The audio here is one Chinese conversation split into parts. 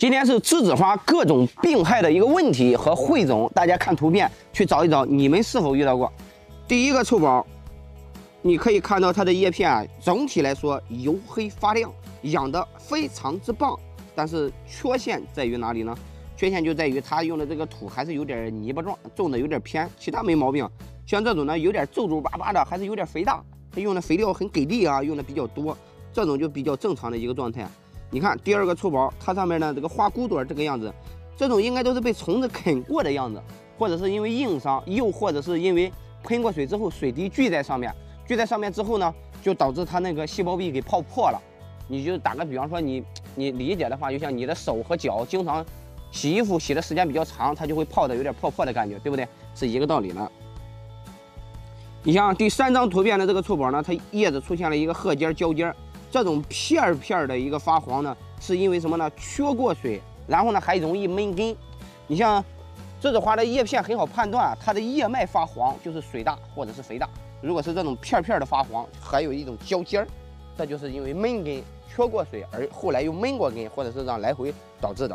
今天是栀子花各种病害的一个问题和汇总，大家看图片去找一找，你们是否遇到过？第一个臭宝，你可以看到它的叶片啊，总体来说黝黑发亮，养得非常之棒。但是缺陷在于哪里呢？缺陷就在于它用的这个土还是有点泥巴状，种的有点偏，其他没毛病。像这种呢，有点皱皱巴巴的，还是有点肥大，它用的肥料很给力啊，用的比较多，这种就比较正常的一个状态。你看第二个臭宝，它上面呢这个花骨朵这个样子，这种应该都是被虫子啃过的样子，或者是因为硬伤，又或者是因为喷过水之后水滴聚在上面，聚在上面之后呢，就导致它那个细胞壁给泡破了。你就打个比方说，你理解的话，就像你的手和脚经常洗衣服洗的时间比较长，它就会泡的有点破破的感觉，对不对？是一个道理了。你像第3张图片的这个臭宝呢，它叶子出现了一个褐尖焦尖。这种片片的一个发黄呢，是因为什么呢？缺过水，然后呢还容易闷根。你像栀子花的叶片很好判断，它的叶脉发黄就是水大或者是肥大。如果是这种片片的发黄，还有一种焦尖儿，这就是因为闷根缺过水，而后来又闷过根，或者是这样来回导致的。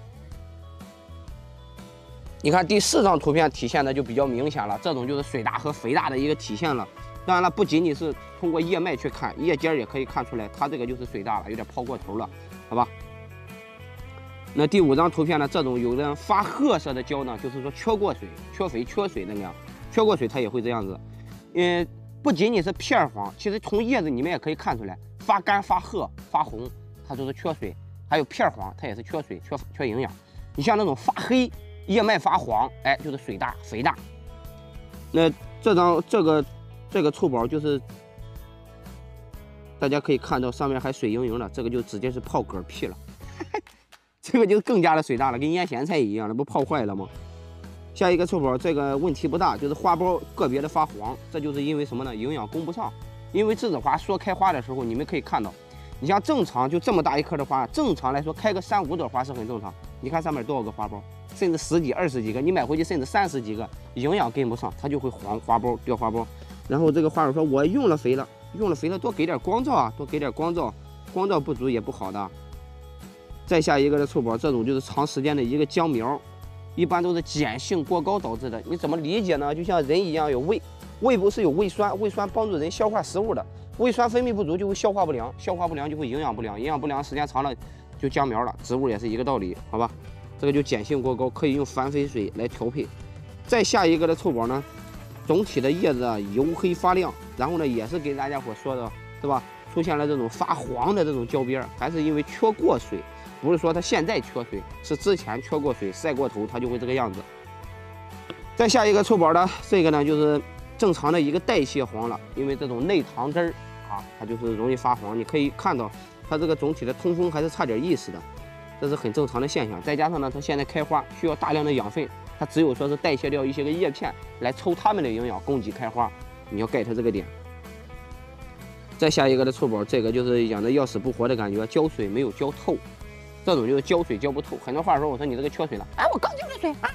你看第4张图片体现的就比较明显了，这种就是水大和肥大的一个体现了。当然了，不仅仅是通过叶脉去看，叶尖也可以看出来，它这个就是水大了，有点泡过头了，好吧？那第5张图片呢，这种有的发褐色的胶呢，就是说缺过水、缺肥、缺水那个样，缺过水它也会这样子。不仅仅是片黄，其实从叶子你们也可以看出来，发干、发褐、发红，它都是缺水；还有片黄，它也是缺水、缺营养。你像那种发黑、叶脉发黄，哎，就是水大、肥大。那这个臭宝就是大家可以看到上面还水盈盈的，这个就直接是泡嗝屁了，这个就更加的水大了，跟腌咸菜一样，那不泡坏了吗？下一个臭宝这个问题不大，就是花苞个别的发黄，这就是因为什么呢？营养供不上。因为栀子花说开花的时候，你们可以看到，你像正常就这么大一颗的花，正常来说开个3、5朵花是很正常。你看上面多少个花苞，甚至10几、20几个，你买回去甚至30几个，营养跟不上，它就会黄花苞掉花苞。然后这个花友说，我用了肥了，多给点光照啊，多给点光照，光照不足也不好的。再下一个的臭宝，这种就是长时间的一个僵苗，一般都是碱性过高导致的。你怎么理解呢？就像人一样，有胃部是有胃酸，胃酸帮助人消化食物的，胃酸分泌不足就会消化不良，消化不良就会营养不良，营养不良时间长了就僵苗了。植物也是一个道理，好吧？这个就碱性过高，可以用反肥水来调配。再下一个的臭宝呢？总体的叶子啊黝黑发亮，然后呢也是给大家伙说的，是吧？出现了这种发黄的这种焦边，还是因为缺过水，不是说它现在缺水，是之前缺过水，晒过头，它就会这个样子。再下一个臭宝呢，这个呢就是正常的一个代谢黄了，因为这种内糖汁儿啊，它就是容易发黄。你可以看到它这个总体的通风还是差点意思的，这是很正常的现象。再加上呢，它现在开花需要大量的养分。它只有说是代谢掉一些个叶片来抽它们的营养，供给开花，你要 get 这个点。再下一个的臭宝，这个就是养的要死不活的感觉，浇水没有浇透，这种就是浇水浇不透。很多话说，我说你这个缺水了，哎，我刚浇了水啊。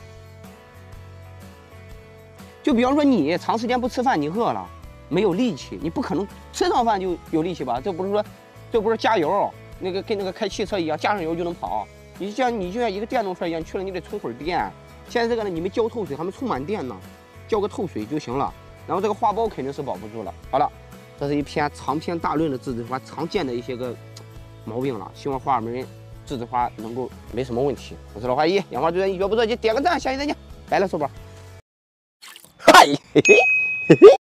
就比方说你长时间不吃饭，你饿了，没有力气，你不可能吃上饭就有力气吧？这不是加油，那个跟那个开汽车一样，加上油就能跑。你就像一个电动车一样，你去了你得充会儿电。现在这个呢，你没浇透水，还没充满电呢，浇个透水就行了。然后这个花苞肯定是保不住了。好了，这是一篇长篇大论的栀子花常见的一些个毛病了。希望花友们栀子花能够没什么问题。我是老花一，养花最专一，绝不着急，点个赞，下期再见，拜了，臭宝。嗨，嘿嘿嘿嘿。